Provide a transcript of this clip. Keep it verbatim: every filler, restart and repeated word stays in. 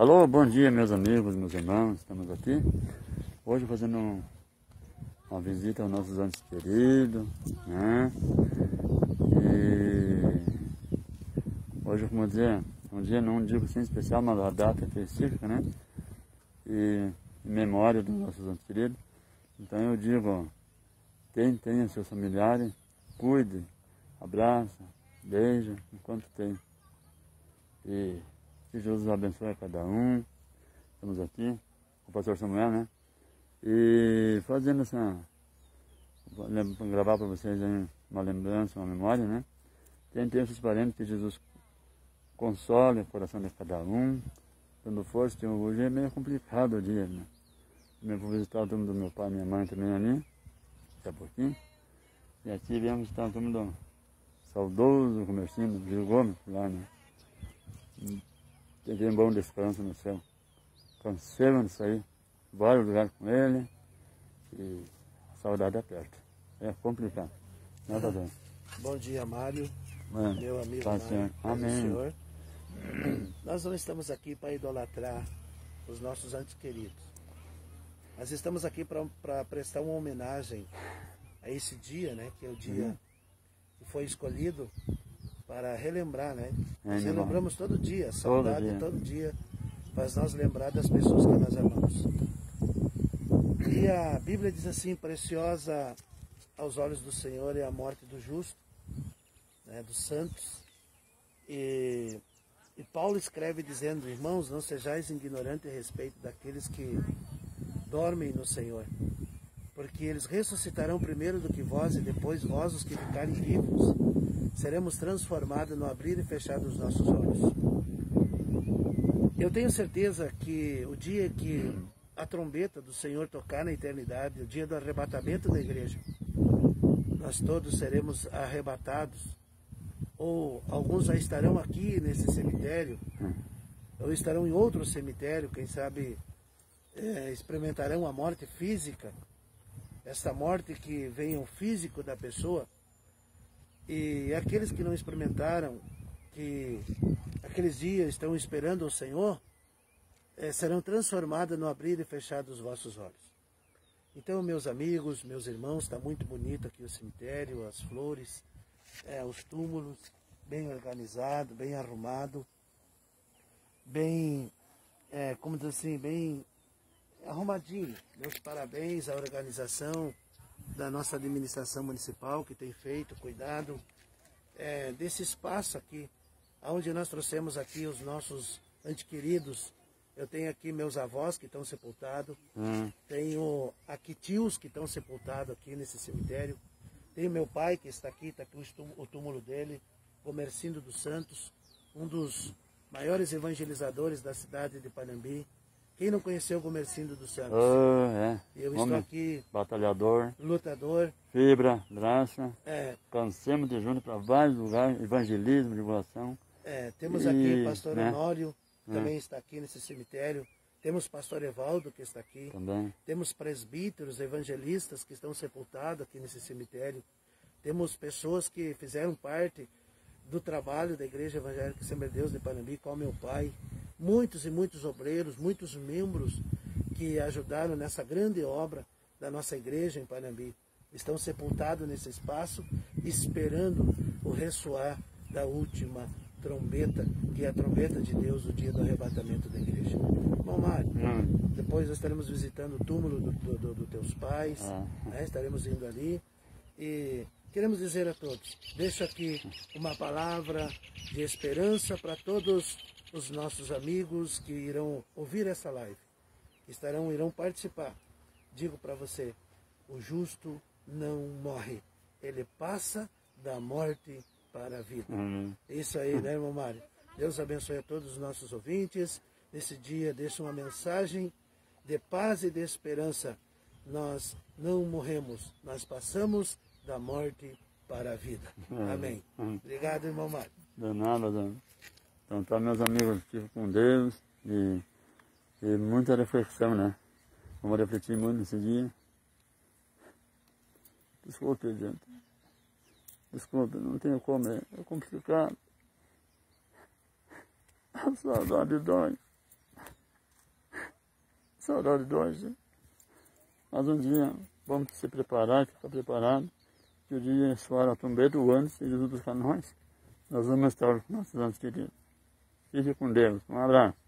Alô, bom dia meus amigos, meus irmãos, estamos aqui hoje fazendo um, uma visita aos nossos entes queridos, né? E hoje, como dizer, um dia, não digo assim especial, mas uma data específica, né? E em memória dos nossos entes queridos. Então eu digo, quem tem seus familiares, cuide, abraça, beija, enquanto tem. E que Jesus abençoe a cada um. Estamos aqui com o pastor Samuel, né? E fazendo essa, para gravar para vocês aí uma lembrança, uma memória, né? Quem tem seus parentes, que Jesus console o coração de cada um. Quando for, hoje é meio complicado o dia, né? Eu vou visitar o túmulo do meu pai e minha mãe também ali, daqui a pouquinho. E aqui viemos visitar o túmulo do saudoso comerciante Gil Gomes, lá, né? Que tem um bom descanso no céu. Cansemos de sair, vários lugares com ele, e a saudade aperta. É complicado. Não é, Padre? Bom dia, Mário, Mano, meu amigo tá, Mário, Senhor. Amém. Senhor. Nós não estamos aqui para idolatrar os nossos entes queridos. Nós estamos aqui para prestar uma homenagem a esse dia, né, que é o dia uhum. que foi escolhido para relembrar, né? Nós é, relembramos todo dia, a saudade todo dia. todo dia faz nós lembrar das pessoas que nós amamos. E a Bíblia diz assim, preciosa aos olhos do Senhor é a morte do justo, né, dos santos. E, e Paulo escreve dizendo, irmãos, não sejais ignorantes a respeito daqueles que dormem no Senhor, porque eles ressuscitarão primeiro do que vós, e depois vós, os que ficarem vivos, seremos transformados no abrir e fechar dos nossos olhos. Eu tenho certeza que o dia que a trombeta do Senhor tocar na eternidade, o dia do arrebatamento da igreja, nós todos seremos arrebatados, ou alguns já estarão aqui nesse cemitério, ou estarão em outro cemitério, quem sabe é, experimentarão a morte física, essa morte que vem ao físico da pessoa. E aqueles que não experimentaram, que aqueles dias estão esperando o Senhor, é, serão transformados no abrir e fechar dos vossos olhos. Então, meus amigos, meus irmãos, está muito bonito aqui o cemitério, as flores, é, os túmulos, bem organizado, bem arrumado, bem, é, como diz assim, bem arrumadinho. Meus parabéns à organização da nossa administração municipal, que tem feito, cuidado é, desse espaço aqui, onde nós trouxemos aqui os nossos entes queridos. Eu tenho aqui meus avós que estão sepultados, hum. tenho aqui tios que estão sepultados aqui nesse cemitério, tenho meu pai que está aqui, está aqui o túmulo dele, Gomercindo dos Santos, um dos maiores evangelizadores da cidade de Panambi. Quem não conheceu o Gomercindo dos Santos? Oh, é. Eu Homem, estou aqui, batalhador, lutador, fibra, graça, é, cansemos de junto para vários lugares, evangelismo, divulgação. É, temos e, aqui pastor né? Honório, que é. também está aqui nesse cemitério. Temos pastor Evaldo, que está aqui. Também. Temos presbíteros, evangelistas que estão sepultados aqui nesse cemitério. Temos pessoas que fizeram parte do trabalho da Igreja Evangélica Assembleia de Deus de Panambi, como meu pai. Muitos e muitos obreiros, muitos membros que ajudaram nessa grande obra da nossa igreja em Panambi. Estão sepultados nesse espaço, esperando o ressoar da última trombeta, que é a trombeta de Deus, o dia do arrebatamento da igreja. Bom, Mário, hum. depois nós estaremos visitando o túmulo dos do, do, do teus pais, ah. né? Estaremos indo ali e queremos dizer a todos, deixo aqui uma palavra de esperança para todos os nossos amigos que irão ouvir essa live, que estarão, irão participar. Digo para você, o justo não morre, ele passa da morte para a vida. Uhum. Isso aí, né, irmão Mário? Deus abençoe a todos os nossos ouvintes. Nesse dia, deixa uma mensagem de paz e de esperança. Nós não morremos, nós passamos da morte para a vida. Uhum. Amém. Uhum. Obrigado, irmão Mário. De nada, Dona. Então tá, meus amigos, fico com Deus e, e muita reflexão, né? Vamos refletir muito nesse dia. Desculpe, gente. Desculpe, não tenho como, é, é complicado. A saudade dói. saudade de hoje. Mas um dia vamos se preparar, ficar preparado. Que o dia soar a trombeta, o ano, se Jesus buscar nós, nós vamos estar com nossos anos queridos. Fique com Deus. Um abraço.